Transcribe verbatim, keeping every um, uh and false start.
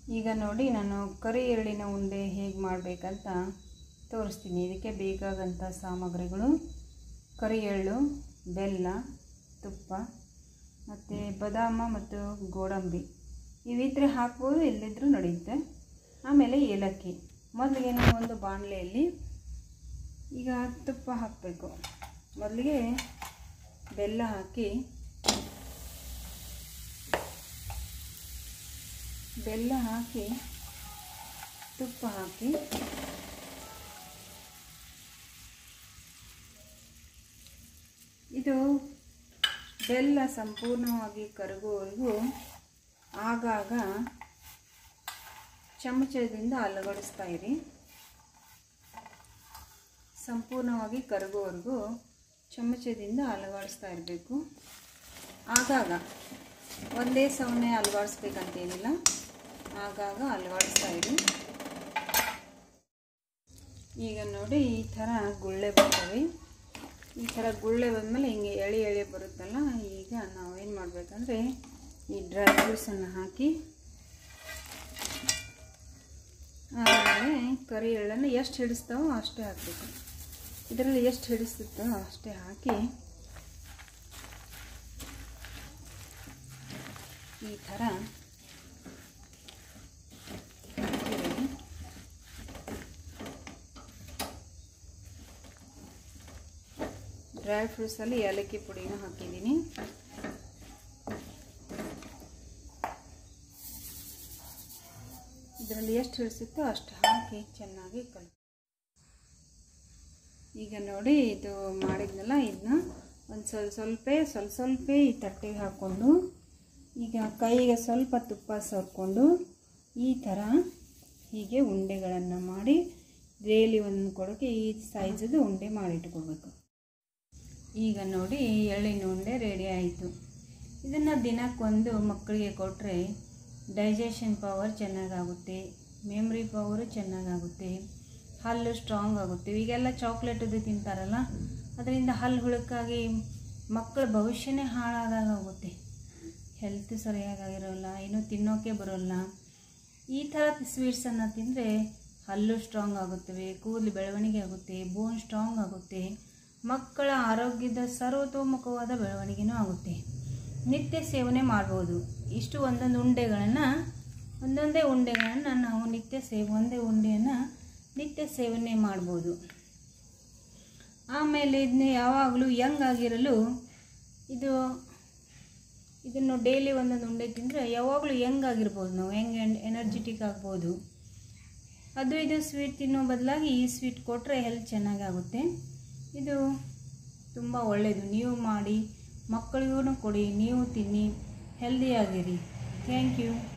ಈಗ ನೋಡಿ ನಾನು ಕರಿ ಎಳ್ಳಿನ ಉಂಡೆ ಹೇಗೆ ಮಾಡಬೇಕಂತ ತೋರಿಸ್ತೀನಿ. ಇದಕ್ಕೆ ಬೇಕಾದಂಥ ಸಾಮಗ್ರಿಗಳು ಕರಿ ಎಳ್ಳು, ಬೆಲ್ಲ, ತುಪ್ಪ ಮತ್ತು ಬಾದಾಮ ಮತ್ತು ಗೋಡಂಬಿ. ಇವಿದ್ರೆ ಹಾಕ್ಬೋದು, ಇಲ್ಲದಿದ್ರೂ ನಡೆಯುತ್ತೆ. ಆಮೇಲೆ ಏಲಕ್ಕಿ. ಮೊದಲಿಗೆ ನಾವು ಒಂದು ಬಾಣಲೆಯಲ್ಲಿ ಈಗ ತುಪ್ಪ ಹಾಕಬೇಕು. ಮೊದಲಿಗೆ ಬೆಲ್ಲ ಹಾಕಿ ಬೆಲ್ಲ ಹಾಕಿ ತುಪ್ಪ ಹಾಕಿ ಇದು ಬೆಲ್ಲ ಸಂಪೂರ್ಣವಾಗಿ ಕರಗುವವರೆಗೂ ಆಗಾಗ ಚಮಚದಿಂದ ಅಲುಗಾಡಿಸ್ತಾ ಇರಿ. ಸಂಪೂರ್ಣವಾಗಿ ಕರಗುವವರೆಗೂ ಚಮಚದಿಂದ ಅಲುಗಾಡಿಸ್ತಾ ಇರಬೇಕು. ಆಗಾಗ ಒಂದೇ ಸಮನೆ ಅಲುಗಾಡಿಸ್ಬೇಕಂತೇನಿಲ್ಲ, ಆಗಾಗ ಅಲುಗಾಡಿಸ್ತಾ ಇರಿ. ಈಗ ನೋಡಿ ಈ ಥರ ಗುಳ್ಳೆ ಬರ್ತವೆ. ಈ ಥರ ಗುಳ್ಳೆ ಬಂದಮೇಲೆ ಹಿಂಗೆ ಎಳೆ ಎಳೆ ಬರುತ್ತಲ್ಲ, ಈಗ ನಾವೇನು ಮಾಡಬೇಕಂದ್ರೆ ಈ ಡ್ರೈ ಫ್ರೂಟ್ಸನ್ನು ಹಾಕಿ ಆಮೇಲೆ ಕರಿ ಎಳ್ಳನ್ನು ಎಷ್ಟು ಹಿಡಿಸ್ತಾವೋ ಅಷ್ಟೇ ಹಾಕಬೇಕು. ಇದರಲ್ಲಿ ಎಷ್ಟು ಹಿಡಿಸುತ್ತೋ ಅಷ್ಟೇ ಹಾಕಿ ಈ ಥರ ಡ್ರೈ ಫ್ರೂಟ್ಸಲ್ಲಿ ಏಲಕ್ಕಿ ಪುಡಿನ ಹಾಕಿದ್ದೀನಿ. ಇದರಲ್ಲಿ ಎಷ್ಟು ಹಿಡಿಸುತ್ತೋ ಅಷ್ಟು ಹಾಕಿ ಚೆನ್ನಾಗಿ ಕಲ್. ಈಗ ನೋಡಿ ಇದು ಮಾಡಿದ್ನಲ್ಲ, ಇದನ್ನ ಒಂದು ಸ್ವಲ್ಪ ಸ್ವಲ್ಪ ಸ್ವಲ್ಪ ಸ್ವಲ್ಪ ಈ ತಟ್ಟೆಗೆ ಹಾಕ್ಕೊಂಡು ಈಗ ಕೈಗೆ ಸ್ವಲ್ಪ ತುಪ್ಪ ಸವರ್ಕೊಂಡು ಈ ಥರ ಹೀಗೆ ಉಂಡೆಗಳನ್ನು ಮಾಡಿ ಡೈಲಿ ಒಂದು ಕೊಡೋಕ್ಕೆ ಈ ಸೈಜದು ಉಂಡೆ ಮಾಡಿಟ್ಕೊಳ್ಬೇಕು. ಈಗ ನೋಡಿ ಎಳ್ಳಿನ ಉಂಡೆ ರೆಡಿ ಆಯಿತು. ಇದನ್ನು ದಿನಕ್ಕೊಂದು ಮಕ್ಕಳಿಗೆ ಕೊಟ್ಟರೆ ಡೈಜೆಷನ್ ಪವರ್ ಚೆನ್ನಾಗಾಗುತ್ತೆ, ಮೆಮ್ರಿ ಪವರು ಚೆನ್ನಾಗಾಗುತ್ತೆ, ಹಲ್ಲು ಸ್ಟ್ರಾಂಗ್ ಆಗುತ್ತೆ. ಈಗೆಲ್ಲ ಚಾಕ್ಲೇಟದು ತಿಂತಾರಲ್ಲ, ಅದರಿಂದ ಹಲ್ಲು ಹುಳುಕಾಗಿ ಮಕ್ಕಳ ಭವಿಷ್ಯನೇ ಹಾಳಾದಾಗ ಹೋಗುತ್ತೆ. ಹೆಲ್ತ್ ಸರಿಯಾಗಿರೋಲ್ಲ, ಏನೂ ತಿನ್ನೋಕ್ಕೆ ಬರೋಲ್ಲ. ಈ ಥರ ಸ್ವೀಟ್ಸನ್ನು ತಿಂದರೆ ಹಲ್ಲು ಸ್ಟ್ರಾಂಗ್ ಆಗುತ್ತವೆ, ಕೂದಲು ಬೆಳವಣಿಗೆ ಆಗುತ್ತೆ, ಬೋನ್ ಸ್ಟ್ರಾಂಗ್ ಆಗುತ್ತೆ, ಮಕ್ಕಳ ಆರೋಗ್ಯದ ಸರ್ವತೋಮುಖವಾದ ಬೆಳವಣಿಗೆನೂ ಆಗುತ್ತೆ. ನಿತ್ಯ ಸೇವನೆ ಮಾಡ್ಬೋದು. ಇಷ್ಟು ಒಂದೊಂದು ಉಂಡೆಗಳನ್ನು ಒಂದೊಂದೇ ಉಂಡೆಗಳನ್ನು ನಾವು ನಿತ್ಯ ಸೇವ್ ಒಂದೇ ಉಂಡೆಯನ್ನು ನಿತ್ಯ ಸೇವನೆ ಮಾಡ್ಬೋದು. ಆಮೇಲೆ ಇದನ್ನ ಯಾವಾಗಲೂ ಯಂಗ್ ಆಗಿರಲು ಇದು ಇದನ್ನು ಡೈಲಿ ಒಂದೊಂದು ಉಂಡೆ ತಿಂದರೆ ಯಾವಾಗಲೂ ಯಂಗ್ ಆಗಿರ್ಬೋದು, ನಾವು ಯಂಗ್ ಆ್ಯಂಡ್ ಎನರ್ಜೆಟಿಕ್ ಆಗ್ಬೋದು. ಅದು ಇದು ಸ್ವೀಟ್ ತಿನ್ನೋ ಬದಲಾಗಿ ಈ ಸ್ವೀಟ್ ಕೊಟ್ಟರೆ ಹೆಲ್ತ್ ಚೆನ್ನಾಗಾಗುತ್ತೆ. ಇದು ತುಂಬ ಒಳ್ಳೆಯದು. ನೀವು ಮಾಡಿ ಮಕ್ಕಳಿಗೂ ಕೊಡಿ, ನೀವು ತಿನ್ನಿ, ಹೆಲ್ದಿಯಾಗಿರಿ. Thank you.